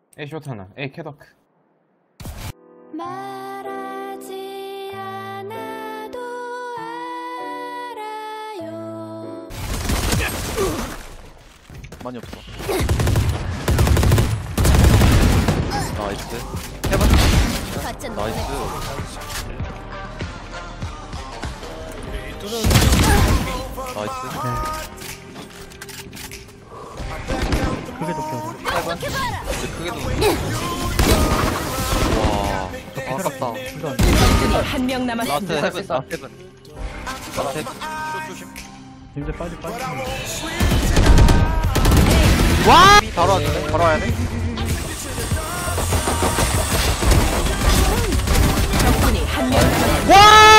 A 쇼트 하나. A 캐더크. 말하지 않아도 알아요. 많이 없어. 나이스. 해봐. 나이스. 나이스. 크게 높여. 크게 도. 와, 아깝다. 한 명 라스트 남았습니다. 헤븐, 라스트 헤븐. 라스트 헤븐. 이제 빨리. 와! 바로 와야 돼? 바로 와야 돼? 적군이 한 명 남았습니다. 와!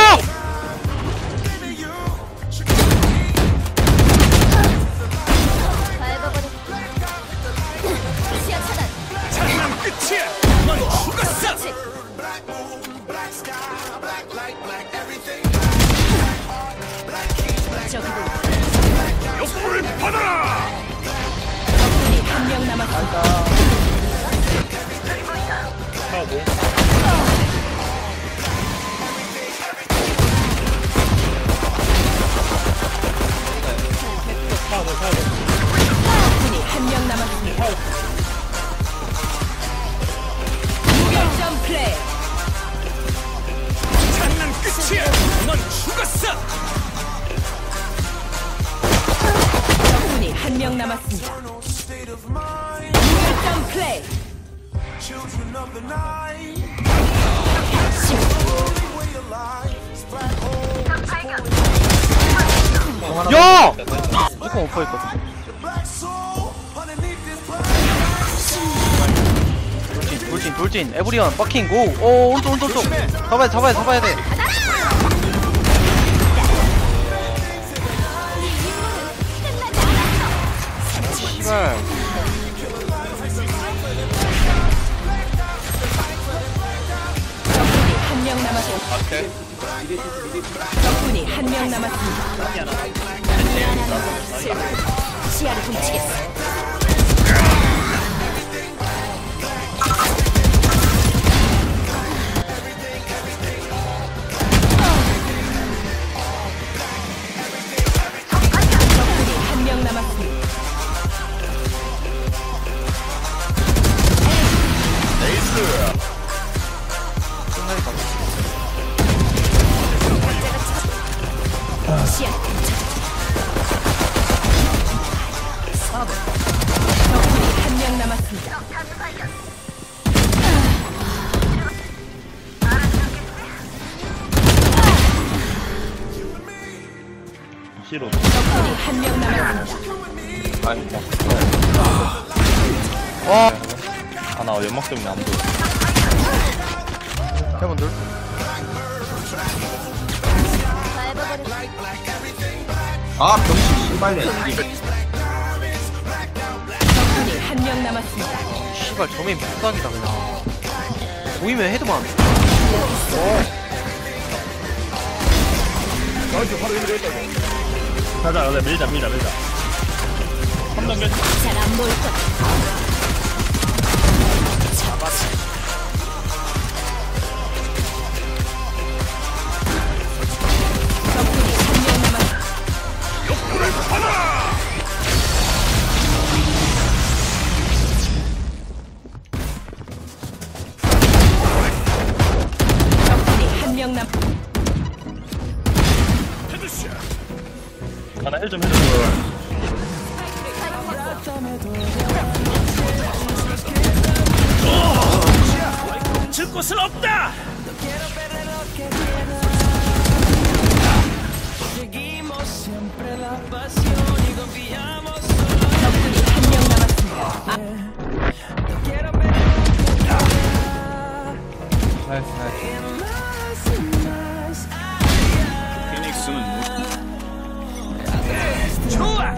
시야 차단. 장난 끝이야. 넌 죽었어. 저기도 욕불을 받아라. 적군이 한 명 남았습니다. 적군이 한 명 남았습니다. 무결점 플레이. 장난 끝이야. 넌 죽었어. 적군이 한 명 남았습니다. 무결점 플레이. 야! 무조건 오퍼했거든. 돌진. 에브리언, 버킹, 고! 오, 오른쪽. 잡아야 돼. 씨발. 적군이 한 명 남았습니다. 적군이 한 명 남았습니다. 시야를 훔치겠어. 적군이 한 명 남았습니다. 시야 적군이 한 명 남았습니다. C로. 적군이 한 명 남았습니다. 와! 나 연막 때문에 안 보여. 해본들? 아, 병신 씨발네. 적군이 한 명 남았습니다. 씨발, 저메인 불쌍이다, 그냥. 보이면 헤드만. 가자, 밀자. 한번 밀자. 잘 안 보일 거다. 적군이 한 명 남았습니다. 욕불을 받아라. 적군이 한 명 남. 헤드샷. 하나 힐 좀 해줘. 줄 곳은 없다. 적군이 한 명 남았습니다. 나이스. 피닉스는 좋아.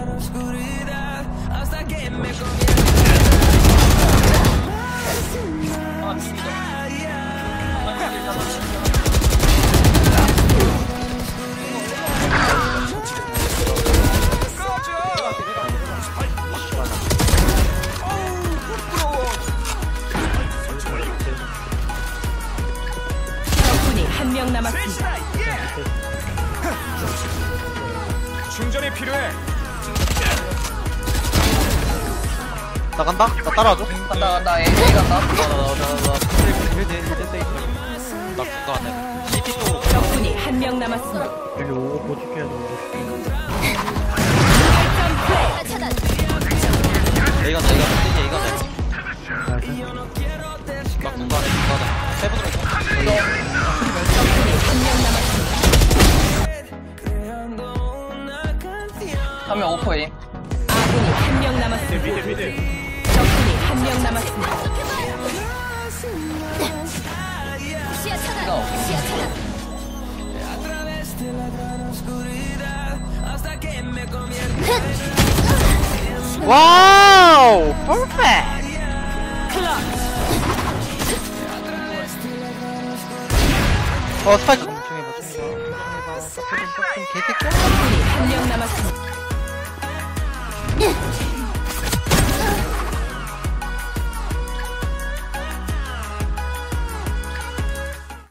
나 간다? 나 따라와줘. 간다 A 간다. 나 그거 안 해. CT 쪽으로. 적군이 한 명 남았습니다. 여기 오고 보직해야 돼. 차단. A가 돼, A가 돼. 나 그거 안 해, 그거 안 해. 세븐으로. 적군이 한 명 남았습니다. 한명 오퍼 A. 아군이 한 명 남았습니다. 적군이 한 명 남았습니다. 시야 차단. 시야 차단. 와우! 퍼펙트! 스파이크. 중해봐. 개새끼야? 적군이 한 명 남았습니다.